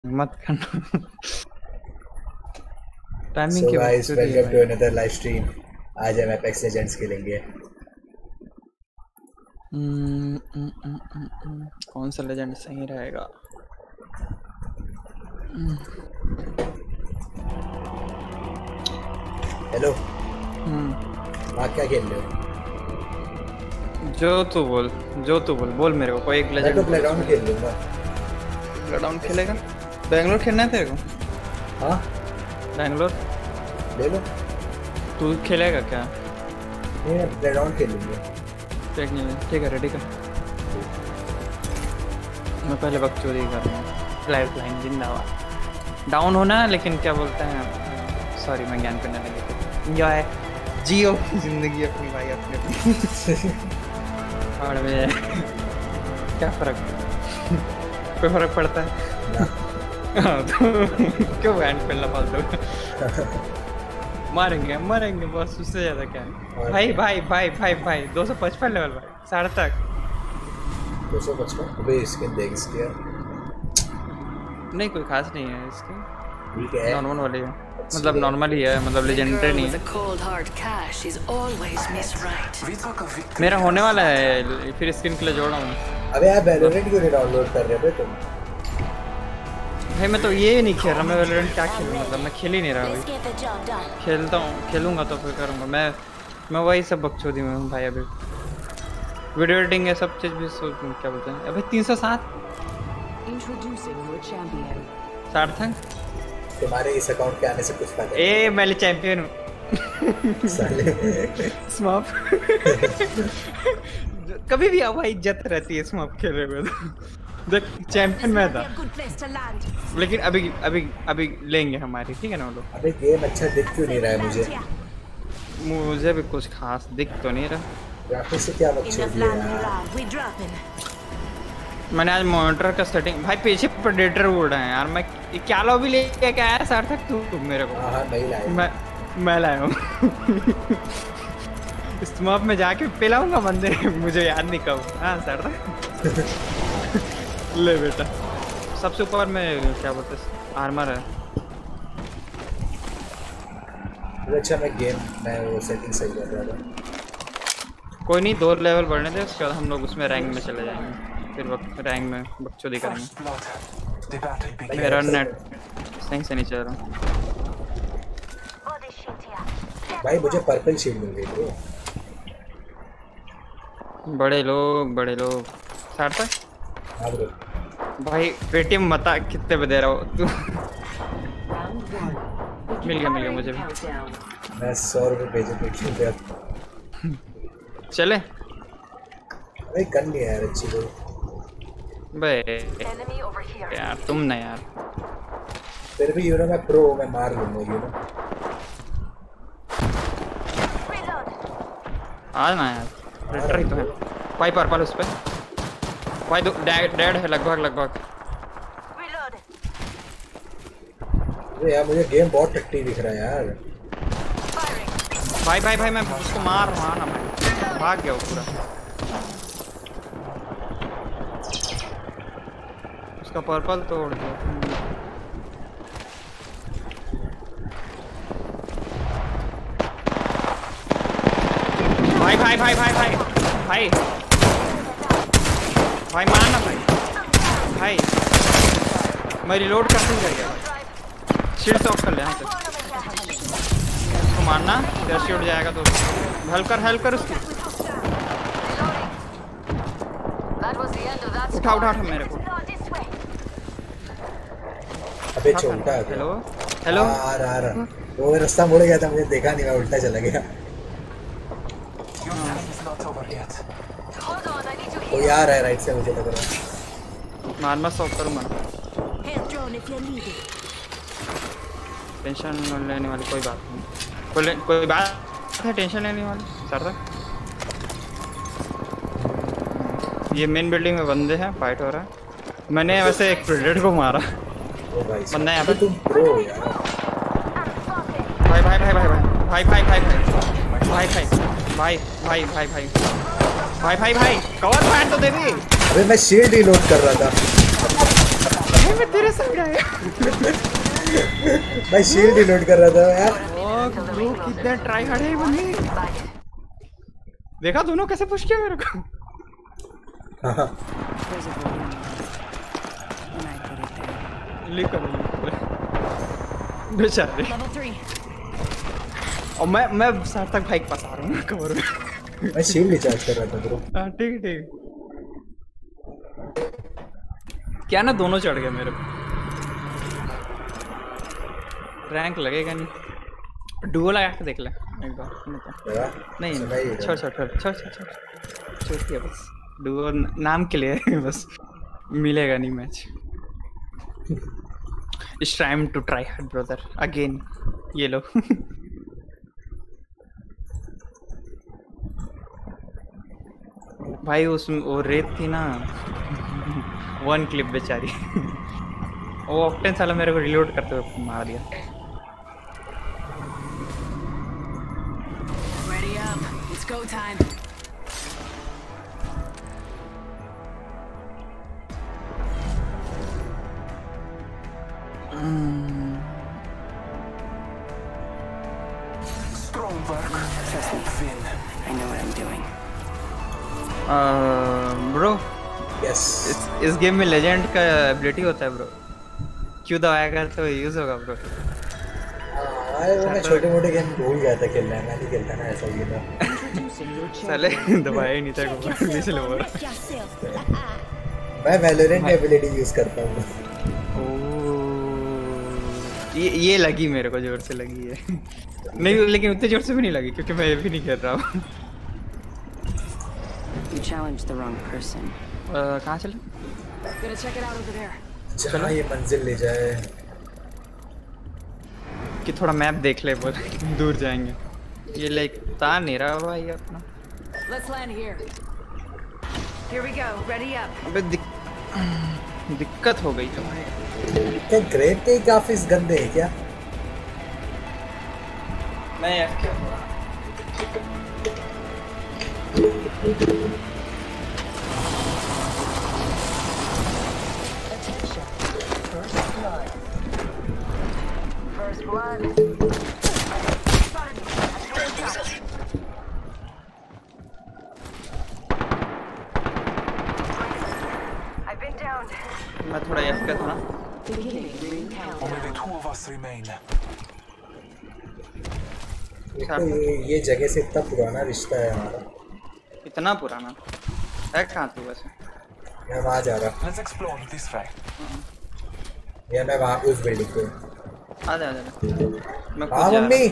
मत करना। Timing So की guys, वस्तु दी है welcome to भाई। another live stream. आज हम Apex Legends खेलेंगे। कौन सा लेजेंड सही रहेगा? हेलो। आप क्या खेल रहे हो? जो तू बोल बोल मेरे को कोई एक मैं लेजेंड तो प्लेग्राउंड खेल लूंगा। प्लेग्राउंड खेलेगा? बैंगलोर खेलना है तेरे को? हाँ बैंगलोर ले लो। तू खेलेगा क्या? नहीं मैं प्लेग्राउंड खेल लूंगा। ठीक है रेडी कर। मैं पहले बकचोदी कर रहा हूँ। लाइफ लाइन जिंदाबाद। डाउन होना लेकिन क्या बोलते हैं, सॉरी मैं ज्ञान करने लगे थे। एंजॉय जियो जिंदगी अपनी भाई अपने और में क्या फर्क कोई फर्क पड़ता है? तो क्यों बैंड पेलना फालतू? मरेंगे बस, उससे ज्यादा क्या है? भाई 255 लेवल भाई, सार्थक 255 अबे स्किन देख इसकी यार। नहीं कोई खास नहीं है इसकी, ठीक है नॉर्मल वाली है, मतलब नॉर्मल ही है, मतलब लेजेंडरी नहीं है। मेरा होने वाला है, फिर स्किन के लिए जोड़ा हूँ। अबे यार वैलोरेंट क्यों नहीं डाउनलोड कर रहे हो तुम? भाई मैं तो ये नहीं खेल रहा, मैं वैलोरेंट क्या खेलूँ, मतलब मैं खेल ही नहीं रहा भाई। खेलता हूँ, खेलूंगा तो फिर करूँगा। मैं वही सब बकचोदी में हूँ भाई अभी। वीडियो एडिटिंग है सब चीज़ भी क्या बोलते हैं अभी 307 सार्थक तुम्हारे इस अकाउंट के आने से कुछ फायदा ए मैं चैंपियन हूँ साले। स्मॉप कभी भी अब भाई इज्जत रहती है स्मॉप खेले हुए तो देख चैंपियन में था, लेकिन अभी लेंगे हमारी, ठीक है ना वो लोग। अबे गेम अच्छा दिख क्यों नहीं रहा है मुझे भी कुछ खास दिख तो नहीं रहा। ग्राफिक्स से क्या बकचोदी है यार। मैंने आज मॉनिटर का सेटिंग, भाई पीछे प्रेडेटर उड़ रहे हैं यार। मैं क्या लॉबी लेके क्या आया सार्थक तू मेरे को? हाँ नहीं लाया मैं लाया हूँ। स्मॉप में जाके पिलाऊंगा बंदे, मुझे याद नहीं कब। हाँ सार्थक ले बेटा, सबसे ऊपर में क्या बोलते आर्मर है। अच्छा मैं वो सेटिंग सही कर रहा था। कोई नहीं, 2 लेवल बढ़ने दे, उसके बाद हम लोग उसमें रैंक में चले जाएंगे, फिर रैंक में बकचोदी करेंगे। मेरा नेट सही से नहीं चल रहा भाई, मुझे पर्पल शील्ड मिल गई ब्रो। बड़े लोग सार्थक। हाँ ब्रो। भाई पेटीएम बता कितने पे दे रहा हो तू? मिल गया मुझे भी। मैं 100 रुपये भेजे पेटीएम पे। चले अरे कर लिया यार अच्छी कोई। बे यार तुम ना यार, फिर भी मैं प्रो, मैं मार लूंगा आ ना यार, रेटर ही तो है भाई। पर्पल उस पे भाई डेड है लगभग। अरे यार मुझे गेम बहुत टट्टी दिख रहा है यार। भाई मैं उसको मार रहा हूँ ना, मैं भाग गया वो पूरा। उसका पर्पल तोड़ दिया। भाई मारना भाई मैं रिलोड करते ही रह गया। शील्ड ऑफ कर ले यहाँ से, उसको मारना, तेरा शील्ड जाएगा तो हेल्प कर उसकी। उठा मेरे को। अबे छोटा है। हेलो आ रहा वो रास्ता मुड़ गया था, मुझे देखा नहीं, मैं उल्टा चला गया। कोई आ रहा है राइट से, मुझे लग रहा है। मारना सॉफ करूँगा। टेंशन लेने वाली कोई बात नहीं, कोई बात है टेंशन लेने वाली सर। ये मेन बिल्डिंग में बंदे हैं, फाइट हो रहा है। मैंने वैसे एक प्रेडेटर को मारा। बंदा यहाँ पे। तुम प्रो यार। भाई कवर फायर तो दे दी। अबे मैं शील्ड रीलोड कर रहा था। भाई मैं तेरे साइड आया। भाई शील्ड रिलोड कर रहा था यार। ओ ब्रो कितना ट्राई हार्ड है बंदे। देखा दोनों कैसे पुश किया मेरे को। हाँ लिख बेचारे। और मैं सार्थक भाई के पास आ रहा हूँ कवर में। मैं शील्ड रिचार्ज कर रहा था ब्रो। हाँ ठीक ठीक। क्या ना दोनों चढ़ गए मेरे को। रैंक लगेगा नहीं। डुओ लगा के देख ले एक बार। नहीं छोड़ छोड़ छोड़ छोड़ छोड़ छोड़ बस। डुओ नाम के लिए है बस। मिलेगा नहीं match. It's time to try hard brother again. ये लो। भाई उसमें वो रेत थी ना। वन क्लिप बेचारी। वो ऑक्टेन साला मेरे को रिलोड करते हुए मार दिया। Ready up. It's go time. Strong work. Just like Finn. I know what I'm doing. Bro yes इस गेम में लेजेंड का एबिलिटी होता है ब्रो। क्यों दबाएगा तो यूज होगा ब्रो। वो मैं छोटे मोटे गेम भूल गया था खेलना। मैं नहीं खेलता ना ऐसा गेम। साले दबाया ही नहीं था इसलिए बोल रहा। मैं वैलोरेंट एबिलिटी यूज करता हूँ। ये लगी मेरे को जोर से लगी है। नहीं लेकिन उतने जोर से भी नहीं लगी क्योंकि मैं ये भी नहीं कर रहा हूँ। You challenged the wrong person. कहाँ चले? Gonna check it out over there. जहाँ ये मंजिल ले जाए। कि थोड़ा मैप देख ले बोल। दूर जाएंगे। ये लाइक तार नहीं रहा भाई अपना। Let's land here. Here we go. Ready up. अबे दिक्कत हो गई तुम्हारी। क्या ग्रेप के ग्राफिक्स गंदे हैं क्या? मैं यार क्या First blood. I've been down. मैं थोड़ा याद कर था। Only the two of us remain. ये जगह से इतना पुराना रिश्ता है हमारा। इतना पुराना है कहाँ तू वैसे? मैं वहाँ जा रहा। Let's explore this way. या मैं वहाँ उस बिल्डिंग पे। आ जा मैं खुद हाँ जा मम्मी।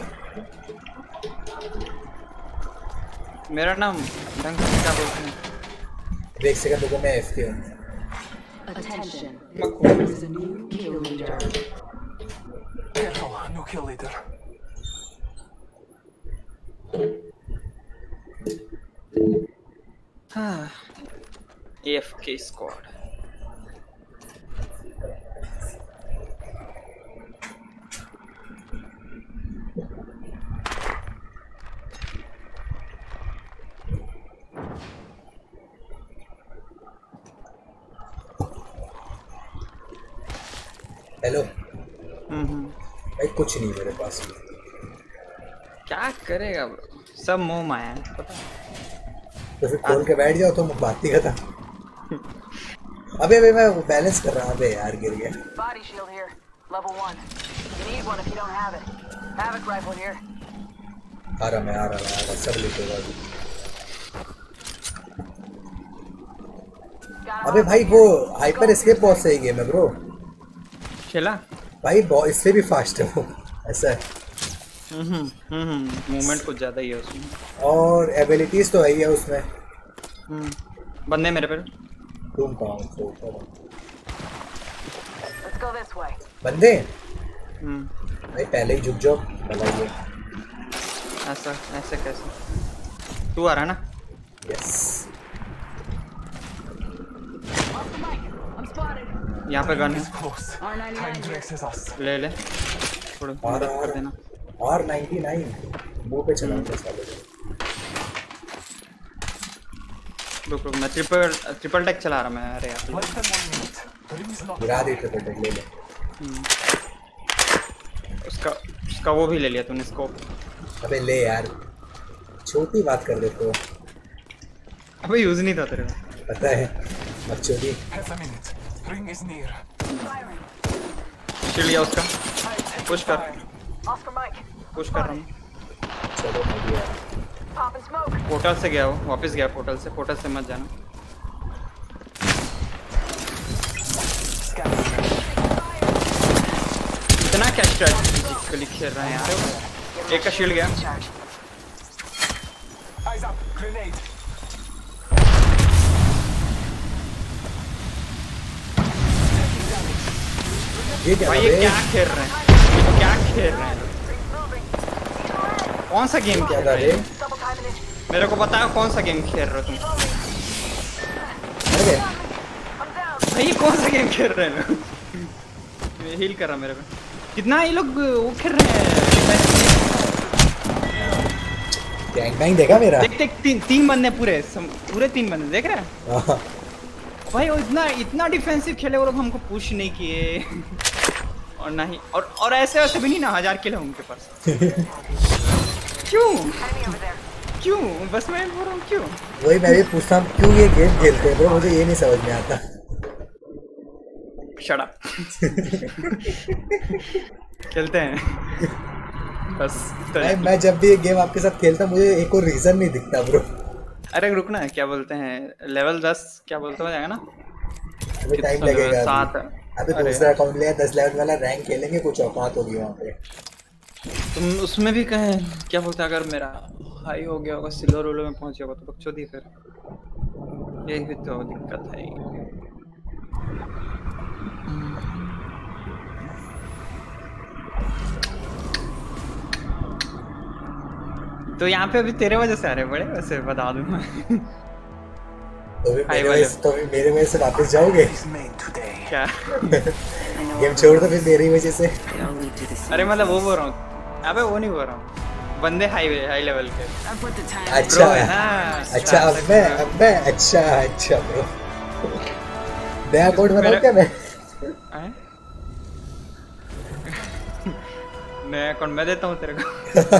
मेरा नाम ढंग से क्या बोलते हैं? एक सेकंड रुको मैं एफ हूँ। Attention. मैं खुद This is a new kill leader. Careful, no kill leader. हाँ AFK squad हेलो भाई कुछ नहीं मेरे पास। क्या करेगा ब्रो? सब मोह माया है पता है। तो फिर खोल के बैठ जाओ तो मैं बात ही करता। अबे अबे मैं बैलेंस कर रहा हूँ। अबे यार गिर गया। Body shield here. Level 1. You need one if you don't have it. Havoc rifle here. आ रहा सब लेके अबे भाई वो हाइपर एस्केप बहुत सही गेम है ब्रो। खेला भाई इससे भी फास्ट है वो। ऐसा है। मूवमेंट कुछ ज्यादा ही है उसमें। और एबिलिटीज तो है ही है उसमें। बंदे मेरे पे। तुम कहाँ Let's go this way. बंदे? भाई पहले ही झुक जाओ। भला ये ऐसा ऐसे कैसे? तू आ रहा ना? Yes. Off the mic. I'm spotted. यहाँ पे गन है। It's close. Time to access us. ले ले थोड़ा मदद कर देना। R99 मुंह पे चलाऊंगा साले। रुक रुक मैं ट्रिपल टैक चला रहा मैं। अरे यार Less than 1 minute. The ring is not. गिरा दे ट्रिपल टेक ले ले। उसका वो भी ले लिया तूने स्कोप। अबे ले यार, छोटी बात कर दे तो। अबे यूज नहीं था तेरे को पता है बकचोदी। Half a minute. Ring is near. Chill लिया उसका। पुश कर Oscar Mike. पुश कर रहा हूँ। चलो मैं भी यार। Pop and smoke. पोर्टल से गया वो, वापस गया पोर्टल से मत जाना। इतना क्या स्ट्रैटेजिकली खेल रहे हैं यार। एक का शील्ड गया। Charge. Eyes up. Grenade. ये क्या भाई है ये बे? क्या खेल रहे हैं, कौन सा गेम क्या खेल था रहे रे? हैं? मेरे को बताओ कौन सा गेम खेल रहे हो तुम? अरे भाई ये कौन सा गेम खेल रहे हैं? ये हील कर रहा मेरे को। कितना ये लोग वो खेल रहे हैं। गैंग बैंग देखा मेरा? देख देख तीन बंदे पूरे 3 बंदे देख रहे हैं हाँ। भाई। वो इतना डिफेंसिव खेले वो लोग, हमको पुश नहीं किए और नहीं और ऐसे भी नहीं ना 1000 किल है उनके पास। क्यों Enemy over there. क्यों बस मैं बोल रहा हूँ क्यों। वही मैं भी पूछता हूँ क्यों ये गेम खेलते हैं ब्रो, मुझे ये नहीं समझ में आता। शट अप खेलते हैं बस। भाई मैं जब भी ये गेम आपके साथ खेलता हूँ मुझे एक और रीजन नहीं दिखता ब्रो। अरे रुकना क्या बोलते हैं, लेवल 10 क्या बोलते हो जाएगा ना। अभी टाइम कितना लगेगा। 7 अभी दूसरा अकाउंट लिया 10 लेवल वाला, रैंक खेलेंगे, कुछ औकात होगी वहाँ पे। तुम उसमें भी कहें क्या बोलते हैं, अगर मेरा हाई हो गया होगा, सिल्वर रोलो में पहुंच गया होगा तो बकचोदी फिर। यही भी तो दिक्कत है। तो यहाँ पे अभी तेरे वजह से आ रहे बड़े, वैसे बता दूं मैं। तो भी मेरे वजह से वापस जाओगे? Is made today. क्या गेम छोड़ दो फिर मेरी वजह से। अरे मतलब वो बोल रहा हूँ, अबे वो नहीं बोल रहा हूँ, बंदे हाई लेवल के। अच्छा Bro है ना, अच्छा अब मैं अच्छा ब्रो नया अकाउंट बनाऊं क्या मैं? हैं? नया अकाउंट मैं देता हूँ तेरे को।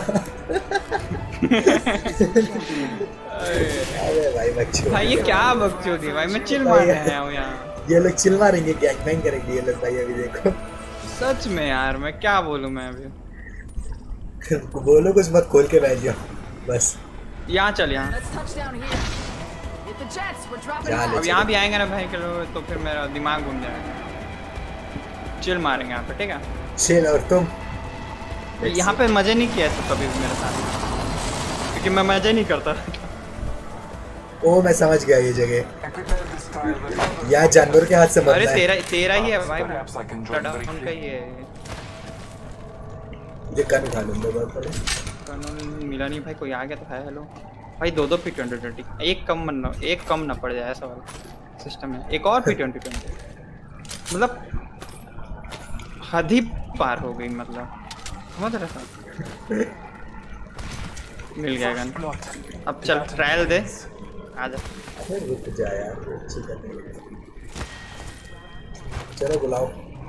अरे भाई बच्चों भाई ये क्या बकचोदी भाई, मैं चिल मारने आया हूँ यहाँ। ये लोग चिल मारेंगे, गैंग बैंग करेंगे ये लोग भाई। अभी देखो सच में यार मैं क्या बोलूँ मैं अभी। बोलो कुछ मत, खोल के बैठ जाओ बस। यहाँ चल यहाँ। Let's touch down here. Get the jets. We're dropping जा out. ले अब यहाँ भी आएंगे ना भाई के लोग तो फिर मेरा दिमाग घूम जाएगा। चिल मारेंगे यहाँ पे, ठीक है। चिल। और तुम यहाँ पे मजे नहीं किया तो कभी भी मेरे साथ, क्योंकि मैं मजे नहीं करता। ओ मैं समझ गया ये जगह, I prepared this tile. यहाँ जानवर के हाथ से अरे मरना है। तेरा ही है भाई, Perhaps I can join उनका briefly. ही है। ये गन उठा लूंगा बहुत पहले। कानून मिला नहीं भाई, कोई आ गया तो है। हेलो भाई, 2 P2020 एक कम ना पड़ जाए, ऐसा वाला सिस्टम है। एक और P2020 मतलब हद ही पार हो गई, मतलब समझ रहा था। मिल गया गन। Blood. अब चल ट्रायल दे, आजा। अरे रुक जा यार, अच्छी कर रही है। चलो बुलाओ।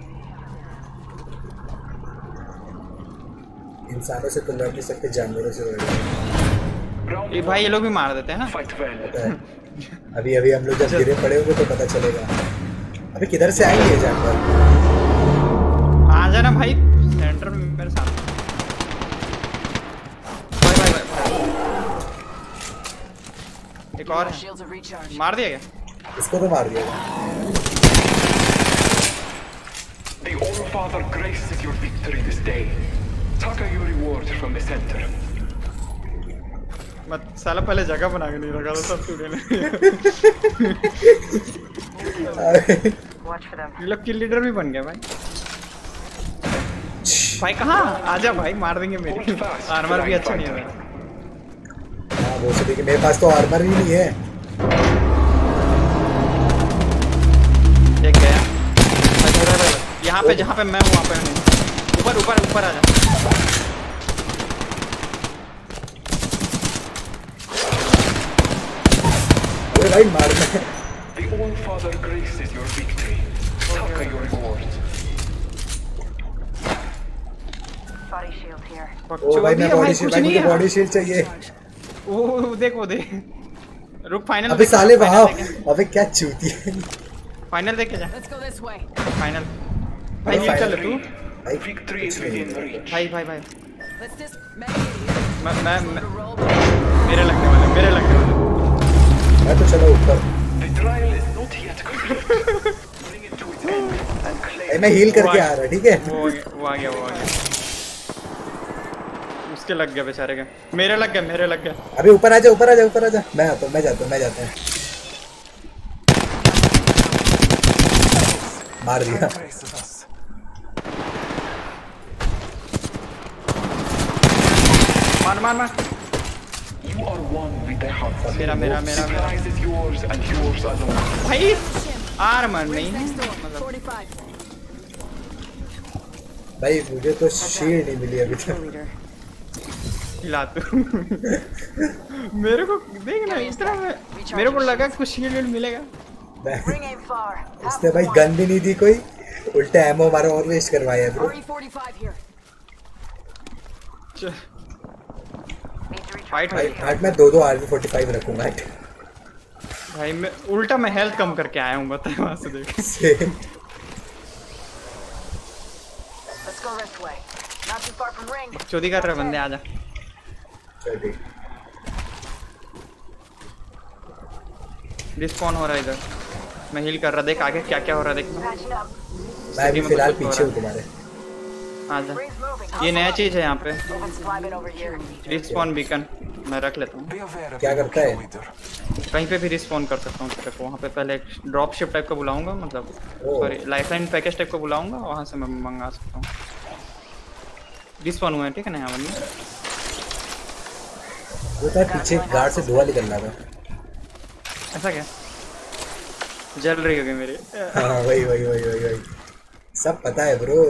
इंसानों से तो लड़ नहीं सकते, जानवरों से लड़। Round ये भाई ये लोग भी मार देते हैं ना। Fight well. पता है अभी हम लोग जब गिरे पड़े होंगे तो पता चलेगा। अभी किधर से आएंगे ये जानवर? आ जाना भाई सेंटर में मेरे साथ। भाई एक और है। Shields are recharged. मार दिया क्या? इसको तो मार दिया। The All-Father graces your victory this day. Taka your reward from the center. मत साला पहले जगह बना के नहीं रखा था सब तूने। Watch for them. ये लोग किल लीडर भी बन गया भाई। भाई कहाँ? आजा भाई, मार देंगे मेरी। आर्मर भी अच्छा नहीं है मेरा। हाँ वो से देखिए, मेरे पास तो आर्मर ही नहीं है। एक गया। यहाँ पे जहाँ पे मैं हूँ वहाँ पे नहीं। ऊपर आजा। अरे भाई मार दे। The All Father graces your victory. Taka your reward. Body shield here. ओ भाई मैं बॉडी शील्ड, कुछ नहीं मुझे है। बॉडी शील्ड चाहिए। वो देख रुक फाइनल अबे साले वहाँ, अबे क्या चूती है। फाइनल देख के जा Let's go this way. Final भाई अरे हील कर ले final- तू भाई Victory is within reach. भाई Let's just meditate. मैं Roll. मेरे लगने वाले मैं तो चलो ऊपर। The trial is not yet complete. Bring it to its end and claim. भाई मैं हील करके आ रहा, ठीक है? वो आ गया उसके लग गया बेचारे के मेरे लग गया अबे ऊपर आजा, ऊपर आजा। मैं जाता हूँ। मार दिया। मार You are one with the hunt. मेरा The prize is yours and yours alone. भाई आर्मर नहीं है Next door. मतलब 45. भाई मुझे तो शील्ड नहीं मिली अभी तक। Leader. हिला तू मेरे को देख ना इस तरह मेरे को लगा कुछ शील्ड मिलेगा Bring aim far. इसने भाई गन भी नहीं दी कोई, उल्टा एमओ हमारा और वेस्ट करवाया ब्रो। RE45 here. चल, Need to recharge. फाइट भाई भाई आज मैं 2 RB45 रखूंगा। भाई मैं उल्टा मैं हेल्थ कम करके आया हूँ बता वहां से देख same. Let's go this way. Not too far from ring. चोरी कर रहे बंदे आजा चल ठीक। डिस्पॉन हो रहा है इधर मैं हील कर रहा देख आगे क्या क्या हो रहा है देख Patching up. मैं अभी में फिलहाल कुछ हो पीछे रहा हूँ तुम्हारे। आजा Ring's moving. ये नया चीज है यहाँ पे Moving supply bin over here. Respawn beacon मैं रख लेता हूँ Be aware of क्या your करता है? kilometer. कहीं पे भी रिस्पॉन कर सकता हूँ तेरे को वहाँ पे पहले एक ड्रॉप शिप टाइप का बुलाऊंगा मतलब oh. Sorry lifeline package type का बुलाऊंगा वहाँ से मैं मंगा सकता हूँ रिस्पॉन हुआ है ठीक है ना यहाँ बंदी वो था पीछे गार्ड से धुआं निकल रहा था। ऐसा क्या जल रही होगी मेरी हाँ वही सब पता है ब्रो।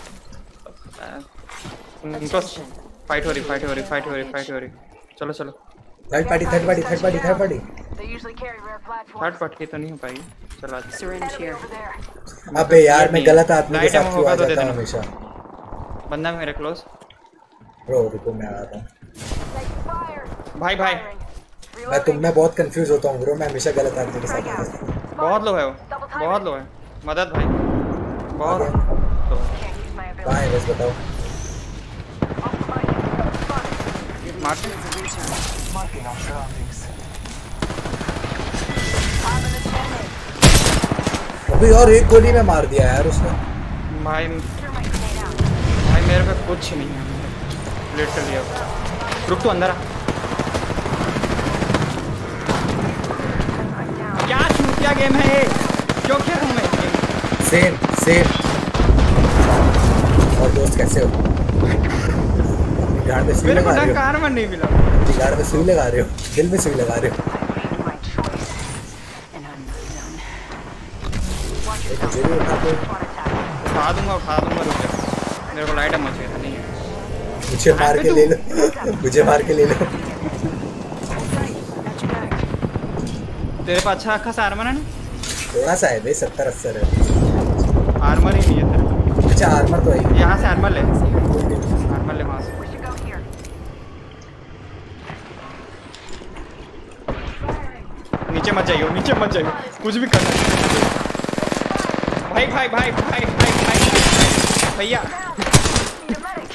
उनको फाइट हो रही चलो third party. They usually carry rare platforms. Third part की तो नहीं हो पाएगी चलो आज Syringe here. Over there. अबे यार मैं गलत आदमी के Light साथ ammo क्यों आ होगा तो दे जाता हूँ देना। हमेशा। बंदा मेरे क्लोज ब्रो रुको मैं आता हूँ। Take fire. भाई Firing. मैं Reloading. तुम में बहुत कंफ्यूज होता हूँ ब्रो, मैं हमेशा गलत आदमी के साथ आता हूँ। बहुत लो है वो बहुत लो है मदद भाई बहुत लो है Can't use my ability. कहाँ है बस बताओ। मार Marking our surroundings. I'm in the channel. अबे यार एक गोली में मार दिया यार उसने। भाई Clear my grenade out. भाई मेरे पे कुछ नहीं है लेट कर लिया रुक तू अंदर आ क्या चूतिया गेम है ये क्यों खेल रहा हूँ मैं ये गेम? सेम और दोस्त कैसे हो? गाड़ में सुई मेरे को लगा रहे ढंग हो? का आर्मर नहीं मिला जी गाड़ में सुई लगा रहे हो, दिल में सुई लगा रहे हो। Made my choice. And I'm not done. Watch एक yourself. मुझे भी उठा दो, Spawn attack. उठा दूंगा रुक जा मेरे को लाइट है मुझे नहीं है मुझे मार के ले लो, मुझे मार के ले लो। Got your back. तेरे पास अच्छा खासा आर्मर है ना थोड़ा सा है भाई, 70-80 है। आर्मर ही नहीं है तेरे पास अच्छा आर्मर तो है। यहाँ से आर्मर ले आर्मर ले वहाँ से We should go here. नीचे मत जाइयो कुछ भी करना भाई भैया Need a medic.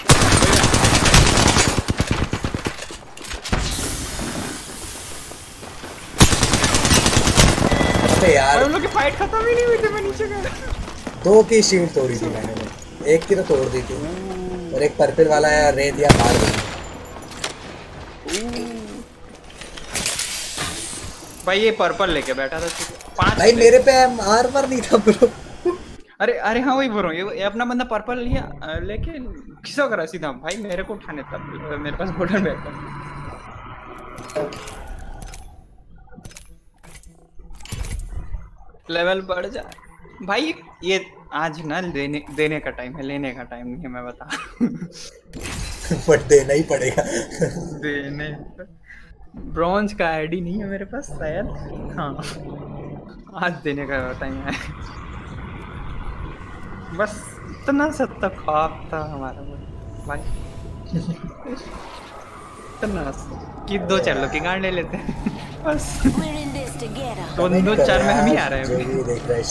अबे यार उन लोग की फाइट खत्म ही नहीं हुई थी मैं नीचे गया 2 की शील्ड तोड़ी थी मैंने, एक की तो तोड़ दी थी और एक पर्पल वाला है रे दिया मार दी। भाई ये पर्पल लेके बैठा था 5 भाई मेरे पे आर्मर नहीं था ब्रो। अरे हाँ वही बोल रहा हूँ ये अपना बंदा पर्पल लिया लेके खिसक रहा सीधा भाई मेरे को उठाने तब मेरे पास गोल्डन बैग था लेवल बढ़ जा भाई ये आज ना देने का टाइम है लेने का टाइम नहीं है मैं बता बट देना ही पड़ेगा। देने ब्रॉन्ज का आईडी नहीं है मेरे पास शायद। हाँ आज देने का टाइम है। बस इतना सा तो ख्वाब था हमारा भाई। इतना कि 2-4 लोग की गाड़ ले लेते हैं बस। तो 2-4 में हम ही आ रहे हैं अभी। देख रहा है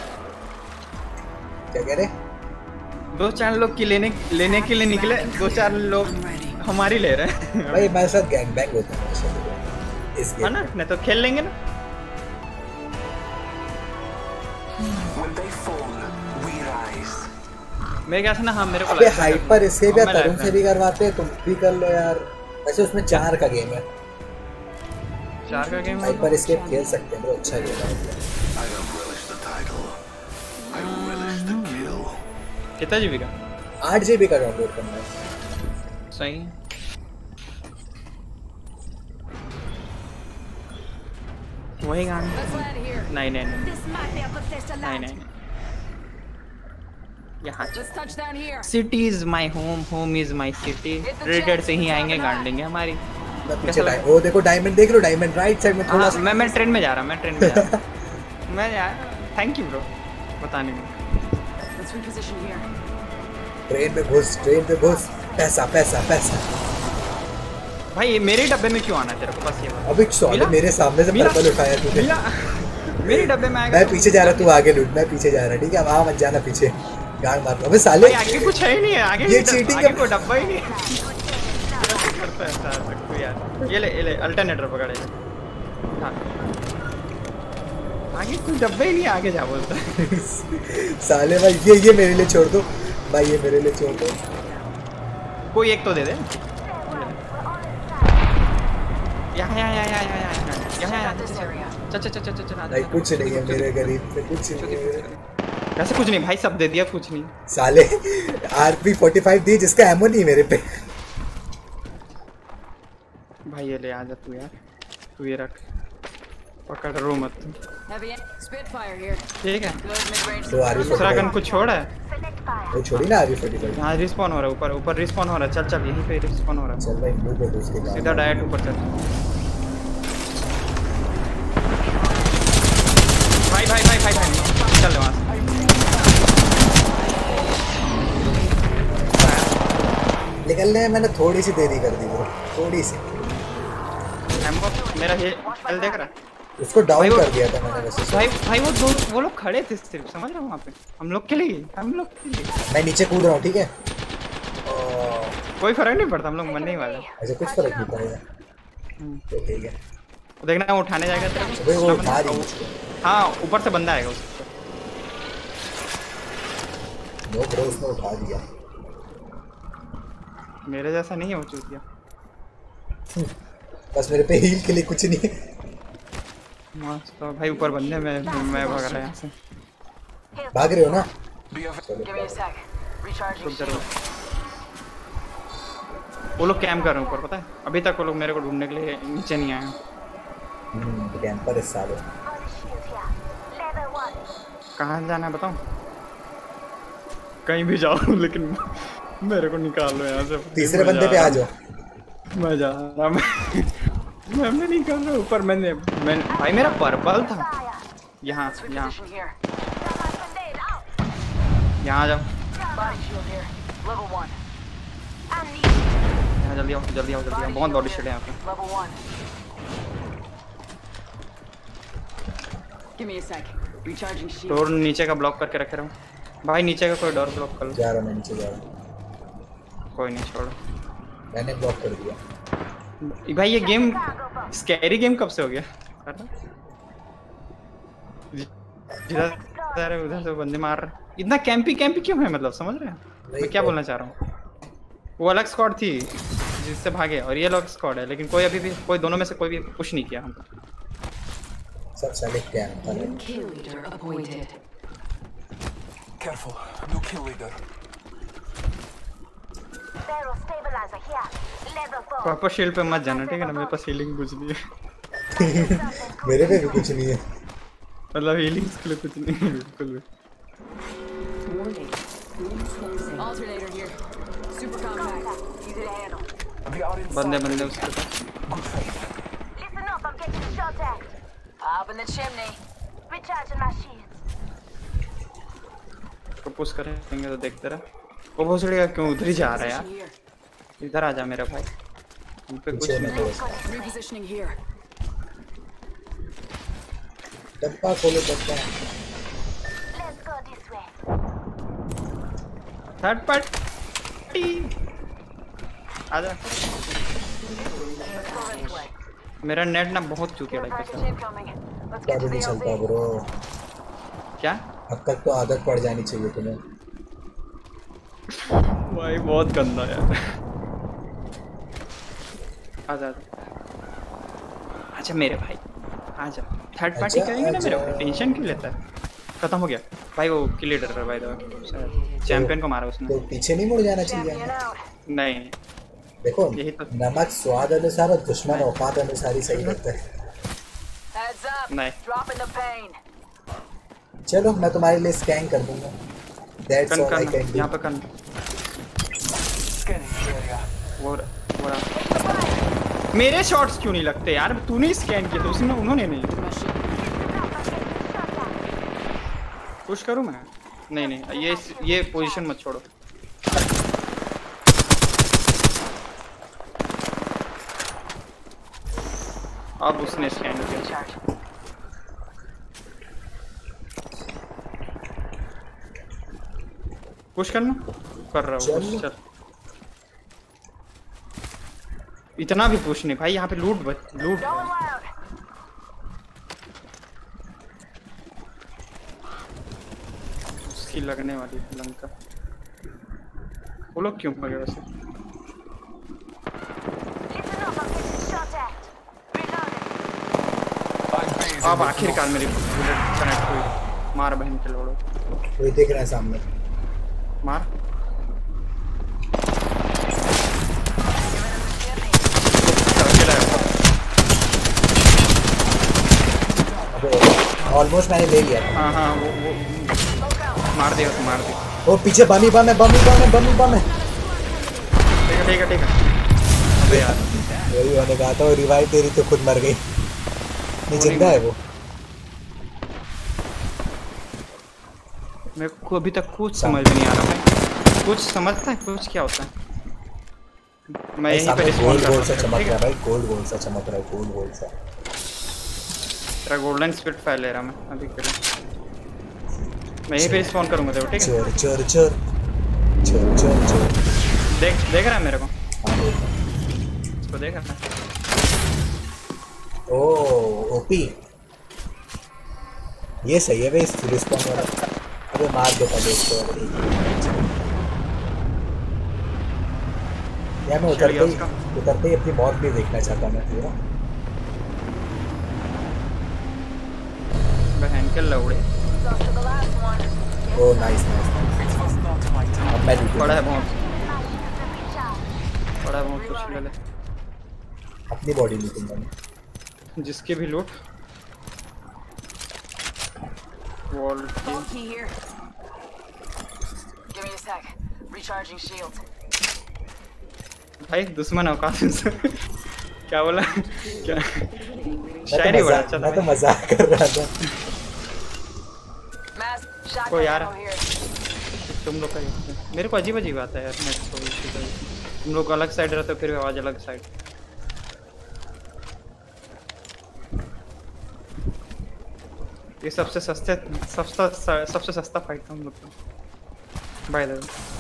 क्या कह रहे? 2-4 लोग की लेने के लिए निकले, 2-4 लोग हमारी ले रहे हैं भाई। मेरे साथ गैंग बैंग होता है इस गेम ना, नहीं तो खेल लेंगे ना। मेरे ख्याल से ना हाँ मेरे को अबे हाइपर एस्केप या तरुण से भी करवाते हैं, तुम भी कर लो यार। वैसे उसमें 4 का गेम है। 4 का गेम हाइपर एस्केप खेल सकते हैं, तो अच्छा गेम है। कितना जीबी का? 8 GB का डाउनलोड करना है। सही। वही गाना। नहीं नहीं यहाँ city is my home, home is my city. Raided से ही आएंगे, गाड़ लेंगे हमारी। पीछे वो देखो डायमंड, देख लो डायमंड राइट साइड में थोड़ा सा। मैं ट्रेन में जा रहा हूँ, मैं ट्रेन में जा रहा हूँ। मैं यार थैंक यू ब्रो बताने में। ट्रेन में घुस, ट्रेन में घुस। पैसा पैसा पैसा। भाई ये मेरे डब्बे में क्यों आना है तेरे को? बस ये बात। अभी सॉरी मेरे सामने से पर्पल उठाया तूने। मेरे डब्बे में आएगा। मैं पीछे जा रहा, तू आगे लूट। मैं पीछे जा रहा, ठीक है? वहां मत जाना पीछे, गाड़ मार दो। अबे साले आगे कुछ है ही नहीं है। आगे ये चीटिंग है, कोई डब्बा ही नहीं है। करता है यार यार। ये ले अल्टरनेटर पकड़े। हां आगे कोई डब्बा ही नहीं है, आगे जा बोलता है। साले भाई ये मेरे लिए छोड़ दो भाई, ये मेरे लिए छोड़ दो। कोई एक तो दे दे। यहाँ भाई कुछ नहीं है मेरे गरीब पे, कुछ नहीं है। वैसे कुछ नहीं भाई, सब दे दिया, कुछ नहीं। साले RP45 दी जिसका एमो नहीं मेरे पे। भाई ये ले आजा तू यार, तू ये रख, पकड़ रो मत तू। ठीक है तो दूसरा गन कुछ छोड़ है वो छोड़ी ना RP45। यहाँ रिस्पॉन हो रहा है, ऊपर रिस्पॉन हो रहा है। चल चल यहीं पे रिस्पॉन हो रहा है। चल भाई मुंह पे घुस के सीधा डायरेक्ट ऊपर चल। भाई भाई भाई भाई भाई चल वहाँ से। निकलने में मैंने थोड़ी सी देरी कर दी ब्रो, थोड़ी सी। मेरा ये चल देख रहा, उसको डाउन कर दिया था मैंने वैसे। भाई वो लोग खड़े थे सिर्फ, समझ रहे हो वहाँ पे। हम लोग के लिए मैं नीचे कूद रहा हूँ, ठीक है? कोई फर्क नहीं पड़ता, हम लोग मरने ही वाले। ऐसे कुछ फर्क नहीं पड़ेगा। तो ठीक है, देखना वो उठाने जाएगा तेरे को। वो उठा रही है। हाँ ऊपर से बंदा आएगा उसको। नो ब्रो उसने उठा दिया। मेरे जैसा नहीं है वो चूतिया। बस मेरे पे हील के लिए कुछ नहीं है। मस्त तो भाई ऊपर बंदे में मैं भाग रहा यहाँ से। भाग रहे हो ना? वो लोग कैंप कर रहे हैं ऊपर, पता है? अभी तक वो लोग मेरे को ढूंढने के लिए नीचे नहीं आए। कैंपर इस साल कहाँ जाना है बताओ? कहीं भी जाओ लेकिन मेरे को निकाल लो यहाँ से। तीसरे बंदे पे आ जाओ। मैं जा रहा, मैं नहीं कर रहा ऊपर। मैं भाई मेरा पर्पल था। यहाँ यहाँ यहाँ जाओ, यहाँ जल्दी आओ जल्दी आओ जल्दी आओ। बहुत बॉडी शेड है यहाँ पे। डोर नीचे का ब्लॉक करके रखे रहो भाई। नीचे का कोई डोर ब्लॉक कर लो। जा रहा मैं नीचे जा रहा हूँ। कोई नहीं छोड़ो, मैंने ब्लॉक कर दिया। भाई ये गेम स्कैरी गेम कब से हो गया? जिधर उधर से बंदे मार रहे। इतना कैंपी क्यों है, मतलब समझ रहे हैं मैं क्या बोलना चाह रहा हूँ? वो अलग स्क्वाड थी जिससे भागे, और ये अलग स्क्वाड है, लेकिन कोई अभी भी कोई दोनों में से कोई भी पुश नहीं किया हमको। सब साले कैंप था। Careful, new kill leader. Proper shield पे मत जाना, ठीक है ना? मेरे पास हीलिंग कुछ नहीं है। मेरे पे भी कुछ नहीं है, मतलब हीलिंग के लिए कुछ नहीं है बिल्कुल भी। बंदे उसके पास। getting shot at. Pop in the chimney. Recharging my shields. तो पुश करेंगे तो देखते रह। वो भोसड़ी का क्यों उधर ही जा रहा है यार? इधर आ जा मेरा भाई। हम पे कुछ नहीं। Repositioning here. डब्बा खोलो डब्बा। Let's go this way. Third party. आजा। मेरा नेट ना बहुत चूतिया लग Package रहा है। incoming. Let's क्या get to भी the नहीं चलता LZ. ब्रो। क्या? अब तक तो आदत पड़ जानी चाहिए तुम्हें। भाई बहुत गंदा यार। आजा आजा मेरे भाई आजा। थर्ड पार्टी आजा, करेंगे ना मेरे आजा। को टेंशन क्यों लेता है? खत्म हो गया भाई वो किल लीडर है भाई। चैंपियन को मारा उसने। तो पीछे नहीं मुड़ जाना चाहिए। Champion out. नहीं देखो यही तो। नमक स्वाद अनुसार और दुश्मन औकात अनुसार ही सही रहता है। Heads up. नहीं। Dropping the pain. चलो मैं तुम्हारे लिए स्कैन कर दूंगा। That's कन all I can कन do। यहाँ पे कन Scanning the area. वो रहा। मेरे शॉट्स क्यों नहीं लगते यार? तूने स्कैन किया तो उसने उन्होंने नहीं। पुश करूँ मैं? नहीं नहीं ये पोजीशन मत छोड़ो। अब उसने स्कैन किया। Recharge. पुश करना कर रहा हूँ। चल। चल इतना भी पुश नहीं भाई। यहाँ पे लूट Going loud. उसकी लगने वाली लंका। वो लोग क्यों भागे वैसे? Listen up. I'm getting shot at. Reloading. अब आखिरकार मेरी बुलेट कनेक्ट हुई। मार बहन के लोड़ो। वही देख रहा है सामने। मार। अबे ऑलमोस्ट मैंने ले लिया था। हाँ वो मार दिया तो मार दिया। ओ पीछे बमी बम है बमी बम है बमी बम है। ठीक है अबे यार वही होने कहा था। रिवाइव तेरी तो खुद मर गई। नहीं जिंदा है वो। मेरे को अभी तक कुछ समझ नहीं आ रहा है। कुछ समझता है कुछ क्या होता है? मैं यहीं पे रिस्पॉन्ड गोल्ड कर गोल्ड सा रहा चमक हूँ। रहा है भाई। गोल्ड सा चमक रहा है। गोल्ड सा। तेरा गोल्डन स्पिट फाइल ले रहा मैं अभी के लिए। मैं यहीं पे रिस्पॉन्ड करूंगा तेरे को। ठीक है चोर चोर चोर चोर चोर चोर। देख रहा है मेरे को? हाँ देख। इसको देख रहा है? ओ ओपी ये सही है भाई। रिस्पॉन्ड वाला। अबे मार देता दोस्तों। यार मैं उतरते ही अपनी मौत भी देखना चाहता मैं पूरा। बहन के लौड़े। Close to the last one. Oh nice nice. It was not my time. अब मैं लूटूंगा। बड़ा है बहुत। My shields are recharged. बड़ा है बहुत कुछ ले ले। अपनी बॉडी लूटूंगा मैं। जिसके भी लूट। Wall Vault key here. Give me a sec. Recharging shields. भाई दुश्मन औकात से। क्या बोला? क्या शायरी बड़ा अच्छा था। मैं तो मजाक कर रहा था। Mass shotgun कोई यार। ammo here. तुम लोग का मेरे को अजीब आता है यार। नेट को इश्यू है। तुम लोग अलग साइड रहते हो फिर आवाज अलग साइड। ये सबसे सस्ता फाइट था हम लोग का। By the way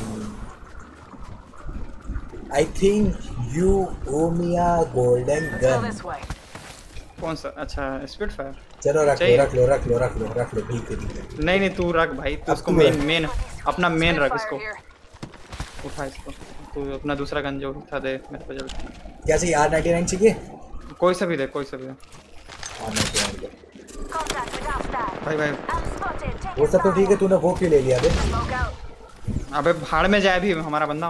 I think you owe me a golden Let's go gun. this way. कौन सा? अच्छा स्पिट फायर। चलो रख लो चाहिए। रख लो रख लो रख लो रख लो। ठीक है ठीक है। नहीं तू रख भाई। तू अब उसको तू मेन अपना मेन रख इसको। Spitfire here. उठा इसको। तू अपना दूसरा गन जो था दे मेरे को जल्दी। क्या चाहिए? R99 चाहिए? कोई सा भी दे कोई सा भी दे। R99 they. Contact with hostile. भाई I'm spotted. Take वो सब तो ठीक है। तूने वो क्यों ले लिया बे? Smoke out. अबे भाड़ में जाए भी हमारा बंदा।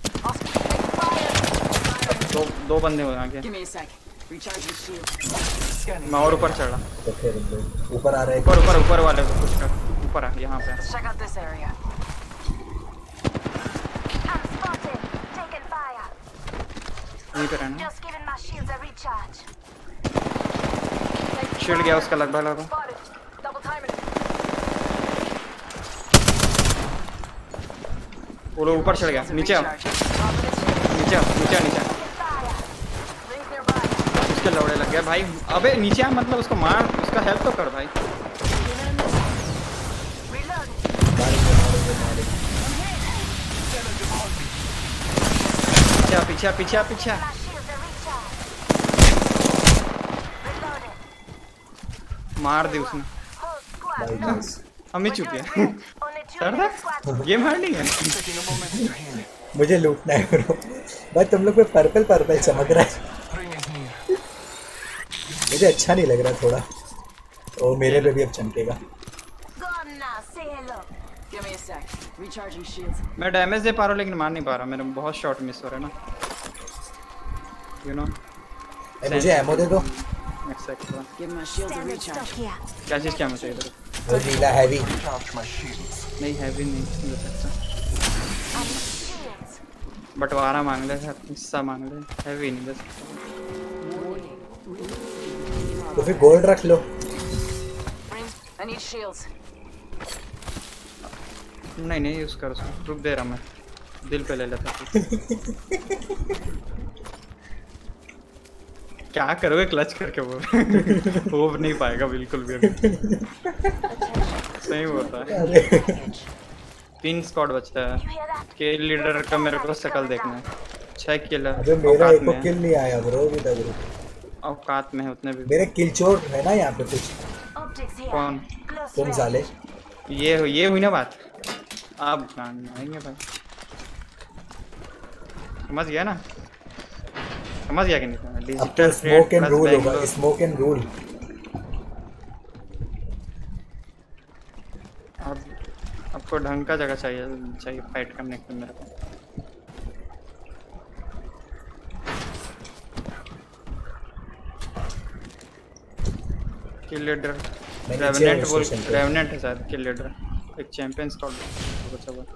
दो बंदे हो आगे। Give me a sec. Recharging shield. Scanning. मैं और ऊपर चढ़ा। तो फिर ऊपर आ रहा है। ऊपर वाले को कुछ कर। ऊपर आ यहाँ पे। Let's check out this area. I'm spotted. Taking fire. यहीं पे रहना। Just giving my shields a recharge. Shield गया उसका लगभग। Spotted. Double timing it. वो लोग ऊपर चढ़ गया। नीचे आओ, Recharge. Top of this shield. नीचे आओ, नीचे नीचे। Rings nearby. उसके लौड़े लग गया भाई। अबे नीचे आ, मतलब उसको मार, उसका हेल्प तो कर भाई। Reload. पीछे पीछे पीछे। My shields are recharged. Reloaded. मार दी उसने। Whole squad. भाई नाइस। हम ही चुके हैं। Only two sir minute squad. Game hard नहीं है। Taking a moment to heal. मुझे लूटना है ब्रो। भाई तुम लोग पे पर्पल पर्पल चमक रहा है। Ring is near. मुझे अच्छा नहीं लग रहा थोड़ा। ओ मेरे पे भी अब चमकेगा। Gone now. Say hello. Give me a sec. Recharging shields. मैं डैमेज दे पा रहा हूँ लेकिन मार नहीं पा रहा। मेरे बहुत शॉट मिस हो रहे हैं ना, यू नो। मुझे एमो दे दो। Give my shields a recharge. क्या चीज़ क्या मुझे इधर? वो नीला हैवी। Recharge my shields. नहीं हैवी नहीं दे सकता। बंटवारा मांग ले, हिस्सा मांग ले, हैवी नहीं दे सकता। तो फिर गोल्ड रख लो। Rings. I need shields. नहीं नहीं यूज़ कर उसको, रुक दे रहा मैं, दिल पे ले लेता। क्या करोगे क्लच करके वो? हो नहीं पाएगा बिल्कुल भी अभी। सही होता है। 3 स्क्वाड बचता है। के लीडर का मेरे को शकल देखना है। 6 किल अबे मेरा एक किल नहीं आया ब्रो अभी तक। औकात में है उतने भी। मेरे किल चोर है ना यहाँ पे कुछ। Optics here. कौन? Close तुम साले। ये हुई ना बात। आप आएंगे भाई, समझ गया ना? समझ गया कि नहीं? अब तो डिजिटल स्मोक एंड रूल होगा। Smoke and rule. अब आपको ढंग का जगह चाहिए फाइट करने के लिए मेरे को। किल लीडर रेवेनेंट है शायद किल लीडर। एक चैंपियन स्क्वाड बचा हुआ।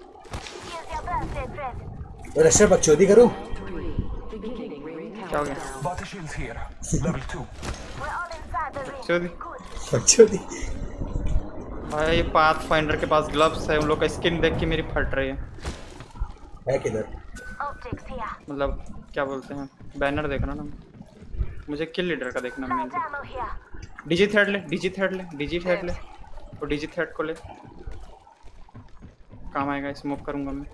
तो रशर बकचोदी करूं? क्या हो गया? Body shields here. Level 2. चोदी बकचोदी। भाई पाथ फाइंडर के पास ग्लव्स है, उन लोग का स्किन देख के मेरी फट रही है। है किधर? मतलब क्या बोलते हैं, बैनर देखना ना मुझे। किल लीडर का देखना मेन। डीजी थ्रेड ले, डीजी थ्रेड ले, डीजी थ्रेड ले, और डीजी थ्रेड को ले, काम आएगा। स्मोक करूंगा मैं।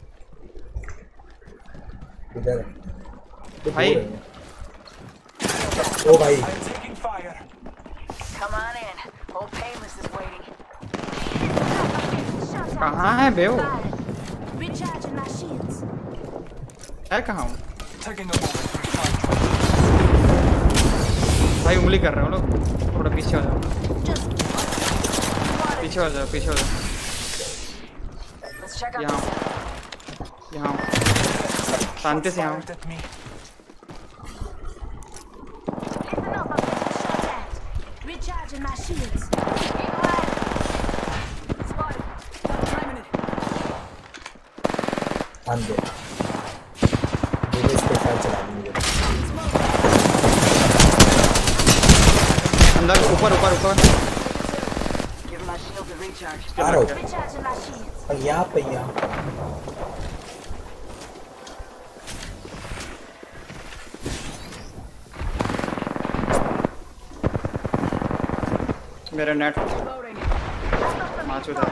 किधर? भाई ओ भाई I'm taking fire. Come on in. Old Painless is waiting. कहाँ है बे वो? Recharging my shields. है कहाँ हूँ? Taking a moment to recharge. भाई उंगली कर रहे हो लोग, थोड़ा पीछे हो जाओ, पीछे हो जाओ, पीछे हो जाओ। Let's check out यहाँ this. यहाँ शांति से यहाँ। Fired at me. Listen up, I'm getting shot at. Recharging my shields. Spotted. Timing it. अंदर। मुझे इस पे फायर चला दी मुझे। अंदर ऊपर ऊपर ऊपर। Give my shields a recharge. आ रहा हूँ। Recharging my shields. और यहाँ पे यहाँ। मेरा नेट Loading. माचूदा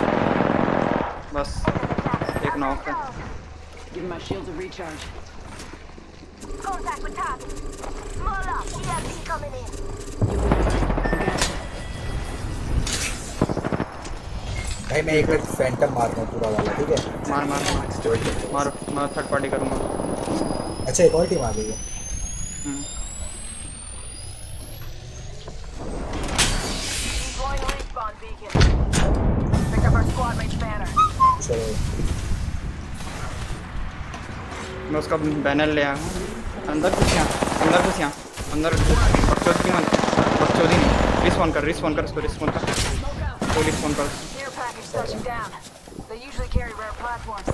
बस एक नॉक है। Give my shields a recharge. Contact with target. Small up. EMP coming in. भाई मैं एक बार फैंटम मारता हूँ पूरा वाला, ठीक है? मार मार मार, मैं थर्ड पार्टी करूँगा। अच्छा एक और टीम आ गई है। Deploying respawn beacon. Picked up our squad mate's banner. चलो मैं उसका बैनर ले आया हूँ। अंदर कुछ यहाँ, अंदर कुछ यहाँ, अंदर बकचोदी मत, बकचोदी नहीं। रिस्पॉन कर उसको, रिस्पॉन कर, वो रिस्पॉन कर। Care package touching down. They usually carry rare platforms.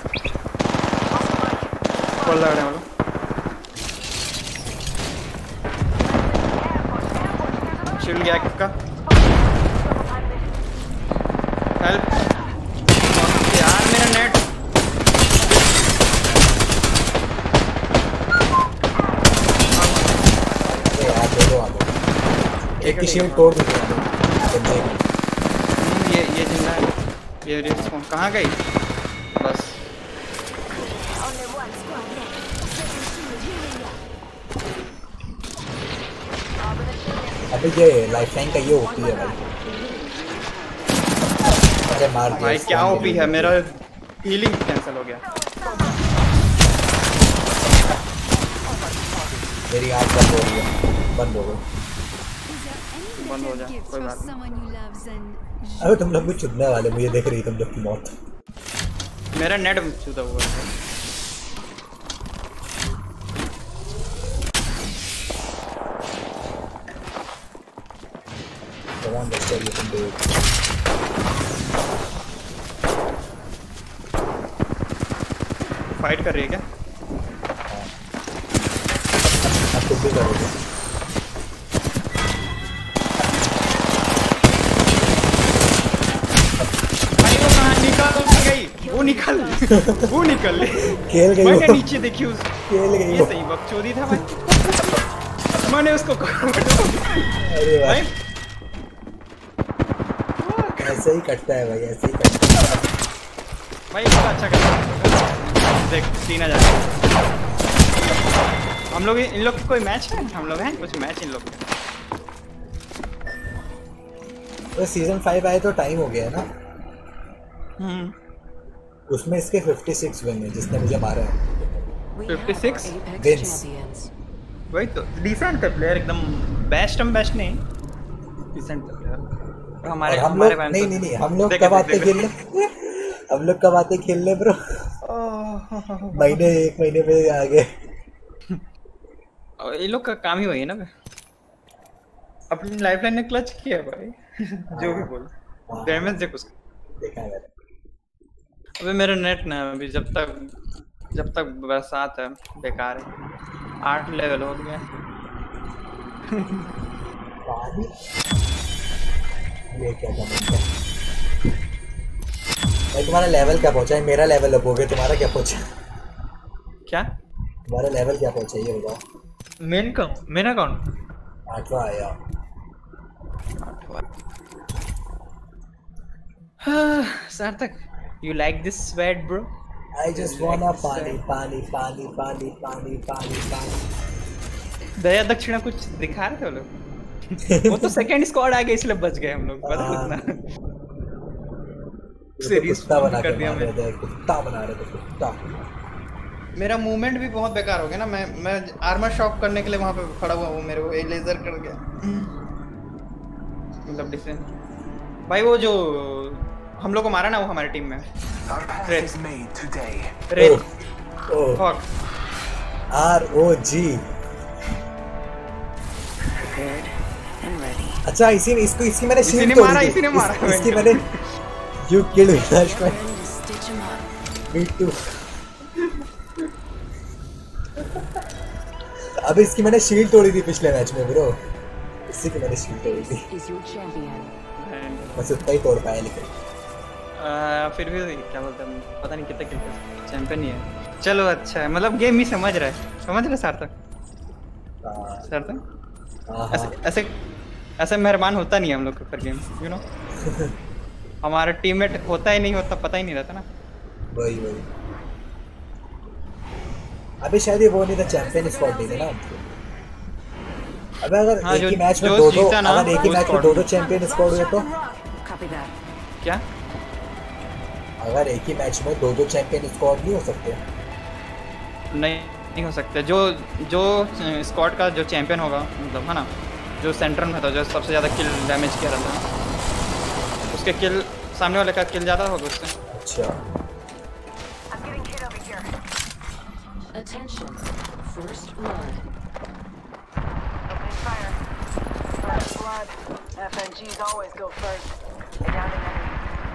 खोल लग रहे हैं वो लोग। शील्ड गया का हेल्प यार मेरा नेट यार दे दो आप एक की शील्ड तोड़ दूंगा ये जिंदा है ये रिस्पॉन कहाँ गई बस Only one squad left. Second shield healing ya. अबे ये लाइफलाइन का ये होती है भाई। अरे मार दिया भाई क्या ओपी है मेरा हीलिंग कैंसिल हो गया मेरी आँख बंद हो रही है बंद हो गई। बंद हो जा कोई बात नहीं अबे तुम लोग भी चुदने वाले मुझे देख रही तुम लोग की मौत। मेरा नेट चुदा हुआ है भगवान बच्चा ये तुम लोग फाइट कर रही है क्या अब तुम भी करोगे। वो निकल खेल गई मैंने वो। नीचे देखी उस खेल गई ये वो। सही बकचोदी था भाई मैंने उसको अरे भाई ऐसे ही कटता है भाई ऐसे ही कटता है। भाई बहुत अच्छा कर देख 3000 हम लोग इन लोग कोई मैच है हम लोग हैं कुछ मैच इन लोग तो सीजन 5 आए तो टाइम हो गया है ना। उसमें इसके 56 विन है जिसने मुझे मारा है 56 विंस। वही तो डिसेंट है प्लेयर एकदम बेस्ट नहीं डिसेंट प्लेयर हमारे हम हमारे लोग fans नहीं तो- नहीं नहीं हम लोग देख- कब आते देख- खेलने हम लोग कब आते खेलने ब्रो महीने एक महीने में आ गए। और ये लोग का काम ही वही है ना बे। अपनी लाइफलाइन ने क्लच किया भाई जो भी बोल डैमेज देख उसका देखा है मैंने। अबे मेरा नेट ना अभी जब तक बरसात है बेकार है 8 लेवल हो गया पानी ये क्या था मतलब भाई तुम्हारा लेवल क्या पहुंचा है मेरा लेवल अब हो गया तुम्हारा क्या पहुंचा क्या तुम्हारा लेवल क्या पहुंचा ये बताओ। मेरा कौन 8वां आया सार्थक you like this sweat bro I just wanna पानी पानी पानी पानी पानी पानी पानी दया दक्षिणा कुछ दिखा रहे थे वो लोग वो तो सेकंड स्क्वाड आ गया इसलिए बच गए हम लोग पता कितना सीरीज कुत्ता बना कर के दिया मार रहे थे कुत्ता बना रहे थे कुत्ता। मेरा मूवमेंट भी बहुत बेकार हो गया ना मैं आर्मर शॉप करने के लिए वहां पे खड़ा हुआ हूँ मेरे को एक लेजर कर गया मतलब डिफरेंट भाई वो जो हम लोग को मारा ना वो हमारी टीम में Our path is made today. Red ओ फक ROG अच्छा इसकी मैंने इसी शील्ड ने तोड़ी मारा, थी। इसी ने मारा। इसकी मैंने यू किल्ड विनाश में मी टू अब इसकी मैंने शील्ड तोड़ी थी पिछले मैच में ब्रो इसी की मैंने शील्ड तोड़ी थी बस उतना ही तोड़ पाया लेकिन फिर भी क्या बोलते हैं पता नहीं कितना किल चैंपियन ही है चलो अच्छा है मतलब गेम ही समझ रहे सार्थक ऐसे मेहरबान होता नहीं है हम लोग पर गेम यू नो हमारा टीममेट होता ही नहीं होता पता ही नहीं रहता ना वही अभी शायद ये वो नहीं था चैंपियन स्क्वाड नहीं था ना अबे अगर हाँ, एक ही जो- मैच में जो दो जीता ना, अगर एक ही वो मैच में squad दो में। चैंपियन स्क्वाड हुए तो क्या अगर एक ही मैच में दो चैंपियन स्क्वाड नहीं हो सकते नहीं हो सकते जो स्क्वाड का जो चैंपियन होगा मतलब है ना जो सेंटर में था जो सबसे ज़्यादा किल डैमेज किया रहा था उसके किल सामने वाले का किल ज़्यादा होगा उससे अच्छा I'm getting hit over here. Attention. First blood. Opening fire. First blood. FNGs always go first. I downed an enemy.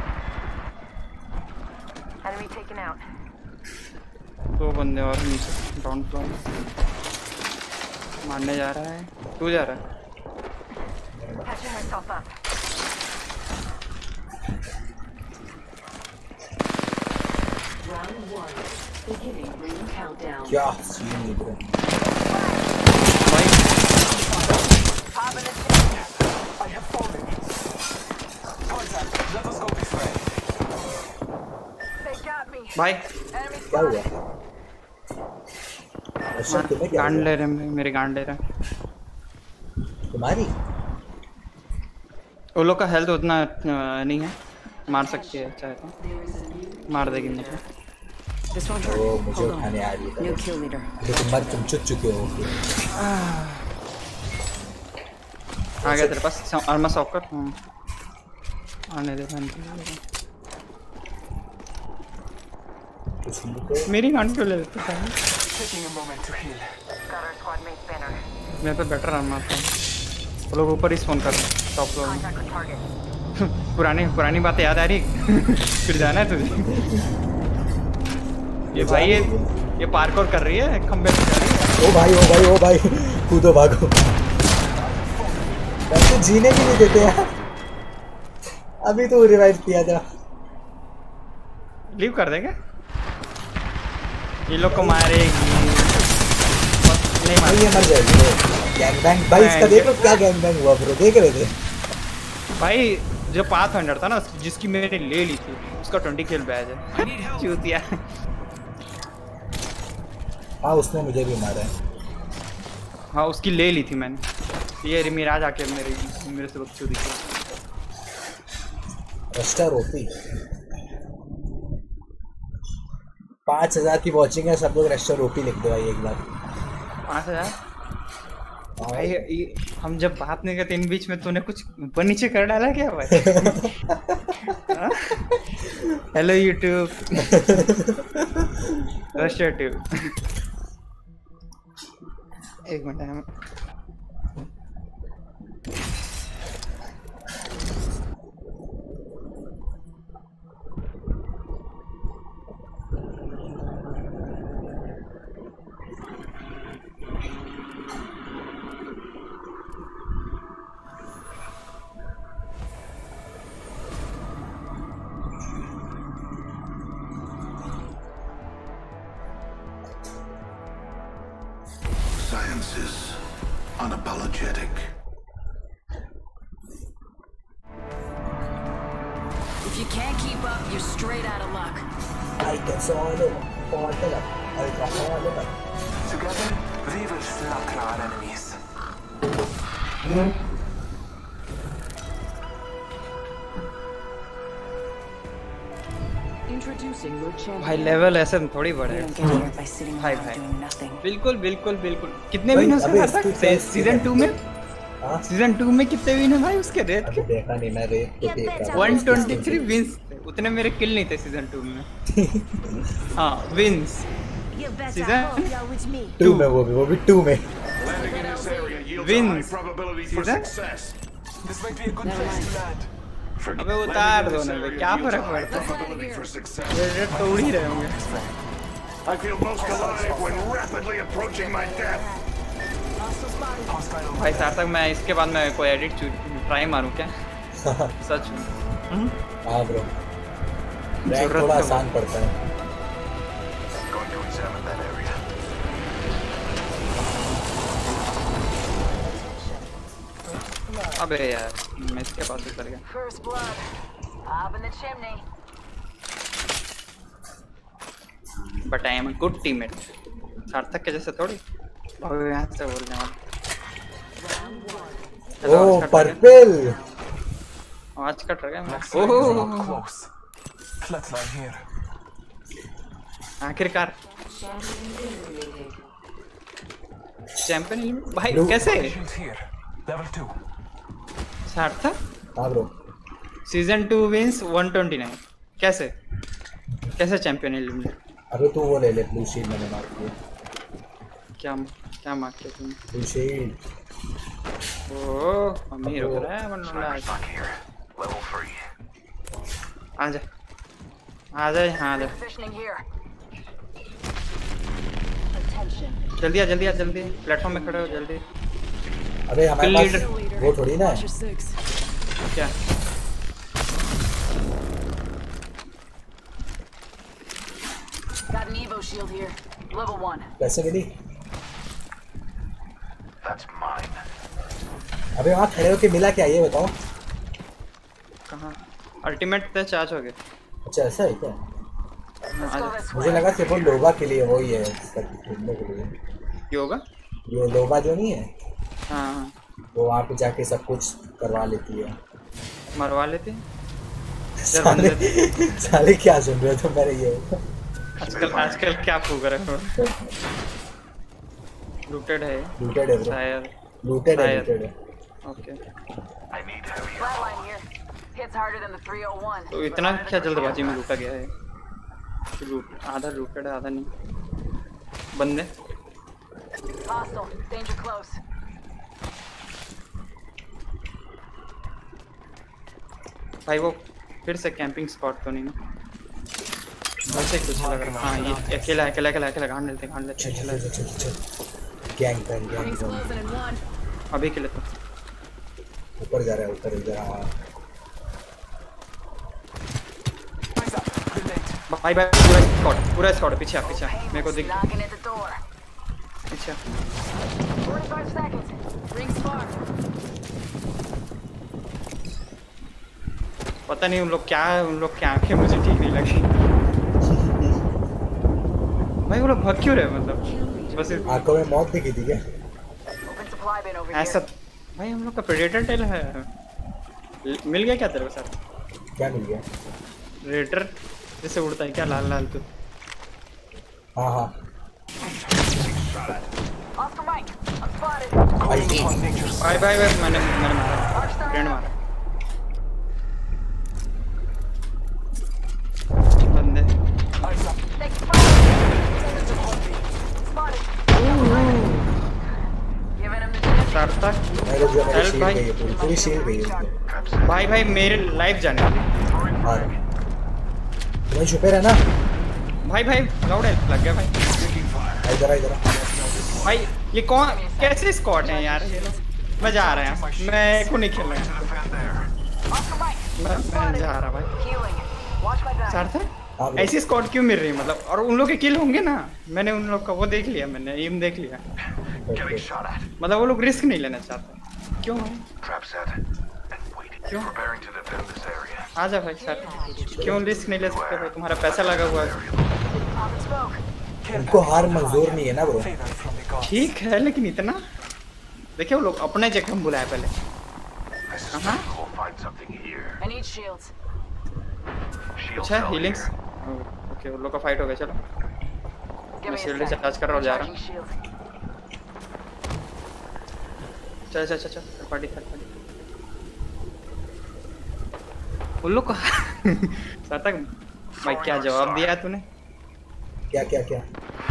Enemy taken out. 2 बंदे और नीचे डाउन फ्लोर मारने जा रहा है तू जा रहा है Patching myself up. Round 1. Beginning ring countdown. क्या सीन है bro. Popping the chimney. I have fallen. Contact. Let us go this way. They got me. भाई Enemy क्या हुआ? spotted. अच्छा तुम्हें क्या गांड हुआ? ले रहे हैं, मेरे गांड ले रहे हैं। तुम्हारी? वो लोग का हेल्थ उतना नहीं है, मार सकती है चाहे तो, मार देगी मुझे। This won't hurt. ओ मुझे उठाने आ रही है। New kill leader. लेकिन मर तुम चुप चुके हो। आ गया तेरे पास आर्मा सॉकर। आने दे बंद। मेरी गांड क्यों ले लेते हैं? Taking a moment to heal. Got our squad mate's banner. मैं तो बेटर आर्मा था। वो लोग ऊपर ही स्पॉन कर रहे हैं, टॉप फ्लोर में। Contact with target. पुरानी बातें याद आ रही? फिर जाना है तुझे? ये भाई ये पार्कोर कर रही है, खंबे पे जा रही है। ओ भाई कूदो भागो। वैसे जीने भी नहीं देते यार। अभी तो रिवाइव किया था। लीव कर देंगे? ये लोग को मारेगी। नहीं भाई ये मर जाएगी। गैंगबैंग भाई इसका देखो क्या गैंगबैंग हुआ ब्रो, देख रहे थे? भाई जो पाथफाइंडर था ना, जिसकी मैंने ले ली थी, उसका 20 किल बैज है। चूतिया। हाँ उसने मुझे भी मारा है। हाँ उसकी ले ली थी मैंने। ये मिराज आके मेरे से बकचोदी की। रस्टर ओपी 5000 की वॉचिंग है, सब लोग रस्टर ओपी लिख दो भाई एक बार। 5000? भाई हम जब बात नहीं करते इन बीच में तूने कुछ ऊपर नीचे कर डाला क्या भाई? Hello YouTube. Rooster tube. एक मिनट है। Science is unapologetic. If you can't keep up, you're straight out of luck. I can solve it. Together, we will slaughter our enemies. Introducing your champion. भाई level ऐसे थोड़ी बढ़े। You don't get here by sitting Hi, around hi. doing nothing. बिल्कुल बिल्कुल बिल्कुल। कितने भाई, win उसके अबे साथ इसकी तक? क्या सीजन 2 में? हाँ? सीजन 2 में कितने विन है भाई उसके रेट अभी के? देखा नहीं मैं, रेट तो देखा। 123 विंस थे। उतने मेरे किल नहीं थे सीजन 2 में। हाँ wins. You better Season hope you're with me. 2 में, वो भी 2 में। Landing in this area yields a Wins. high probability for Season? success. This might be a good place to land. अबे उतार दो ना, क्या फर्क पड़ता है? Probability for success. रेट तो उड़ ही रहे होंगे। I feel most alive when rapidly approaching my death. Hostile. भाई सार्थक मैं इसके बाद मैं कोई एडिट ट्राई मारूं क्या? सच में। हाँ ब्रो, रैंक जरूरत थोड़ा तो आसान पड़ता है। Going to examine that area. अबे यार मैं इसके पास उतर गया। First blood. Up in the chimney. But I am a good teammate. Sarthak के जैसे थोड़ी। अबे यहाँ से बोल रहे हैं। ओ पर्पल। आवाज कट रहा है मेरा। Looks like it's oh not close. Flatline here. आखिरकार चैंपियन एलिमेंट भाई Blue. कैसे? Shield here. Level 2. सार्थक हाँ ब्रो, सीजन 2 विंस 129 कैसे? कैसे चैंपियन एलिमेंट? अबे तू वो ले ले, ब्लू शील्ड मैंने मार दिया। क्या मार किया तुमने? Blue shield. ओह अमीर हो रहा है वरना Back here. Level 3. आजा यहाँ आजा। Positioning here. Attention. जल्दी आ प्लेटफॉर्म में खड़े हो जल्दी। अबे हमारे किल पास लीडर वो थोड़ी ना है। Watcher 6. क्या Got an Evo shield here. Level 1. पैसे मिली? That's mine. अबे वहाँ खड़े होके मिला क्या ये बताओ? कहाँ अल्टीमेट पे चार्ज हो गए। अच्छा ऐसा है क्या? Let's go this मुझे way. लगा सिर्फ वो लोबा के लिए वो ही है सब खेलने के लिए। योगा ये लोबा जो नहीं है हाँ हाँ वो वहाँ पे जाके सब कुछ करवा लेती है। मरवा लेते हैं यार साले बंदे साले क्या सुन रहे हो तुम मेरे ये? आजकल क्या फूक रहे हो लूटेड है लूटेड है ब्रो। शायद लूटेड है शायद। लूटेड है। Okay I need heavy ammo. Flatline here. Hits harder than the 301. तो इतना क्या जल्दबाजी में लूटा गया है कि लूट आधा लूटेड है आधा नहीं बंदे Hostile. Danger close. भाई वो फिर से कैंपिंग स्पॉट तो नहीं ना वैसे कुछ लग रहा है हाँ ये अकेला अकेला अकेला अकेला गांड लेते चल चला चल चल चल गैंग बन गैंग Rings बन। closing in 1. अभी के लिए तो ऊपर जा रहा है ऊपर इधर आ। भाई भाई पूरा स्क्वाड पीछे आ पीछे आ। मेरे को दिख Knocking at the door. पीछे 45 seconds. Rings far. पता नहीं उन लोग क्या आंखें मुझे ठीक नहीं लगी भाई वो लोग भाग क्यों रहे मतलब बस आंखों में मौत दिखी थी क्या? Open supply bin over ऐसा here. भाई हम लोग का प्रेडेटर टेल है मिल गया क्या तेरे को साथ क्या मिल गया? रेडर जैसे उड़ता है क्या लाल लाल तो हाँ हाँ Oscar Mike. I'm spotted. IT भाई भाई भाई मैंने मारा फ्रेंड मारा बंदे Take fire. Spotted. Giving him the chance. सारता मेरे जो मेरी Help शील्ड भाई। गई है पूरी शील्ड गई है। भाई भाई मेरे लाइफ जाने वाली हाँ तुम्हें छुपे रहना। भाई भाई लाउड है लग गया भाई इधर आ इधर आ। भाई ये कौन कैसे स्क्वाड है यार ये लोग मैं जा रहा हूँ मैं को नहीं खेल रहा Oscar Mike. मैं जा रहा भाई Healing. Watch my back. सार्थक हाँ ब्रो। ऐसी स्क्वाड क्यों मिल रही है मतलब और उन लोग के किल होंगे ना मैंने उन लोग का वो देख लिया मैंने एम देख लिया Getting shot at. मतलब वो लोग रिस्क नहीं लेना चाहते क्यों भाई Trap set. And waiting. क्यों? Preparing to defend this area. आ जा भाई सर क्यों रिस्क नहीं ले सकते भाई तुम्हारा पैसा लगा हुआ है Pop and smoke. उनको हार मंजूर नहीं है ना ब्रो। ठीक है लेकिन इतना देखिए वो लोग अपने जगह में बुलाए पहले I suspect we'll find something here. I need shields. Shield अच्छा cell हीलिंग्स here. ओके उन लोग का फाइट हो गया चलो Give मैं me a shield sec. Charge कर रहा हूँ जा रहा हूँ Recharging shield. चल चल चल चल थर्ड पार्टी उन लोग को सर तक भाई क्या जवाब दिया तूने क्या क्या क्या?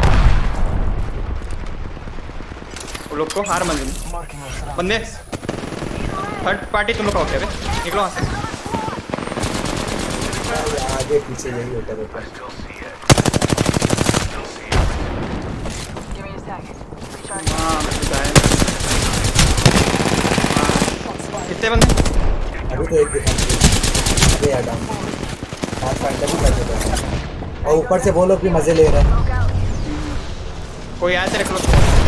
उन लोग को हार मंजूर बंदे थर्ड पार्टी तुम लोग का हो गया बे निकलो वहाँ से आगे पीछे यही होता रहता I है। still see it. Still see it. Give me a sec. Recharging. हाँ कितने बंदे अभी तो एक दिखा अबे यार डाउन हाथ फाइंडर भी कर देता है और ऊपर से वो लोग भी मजे ले रहे हैं। Smoke out. कोई आया तेरे को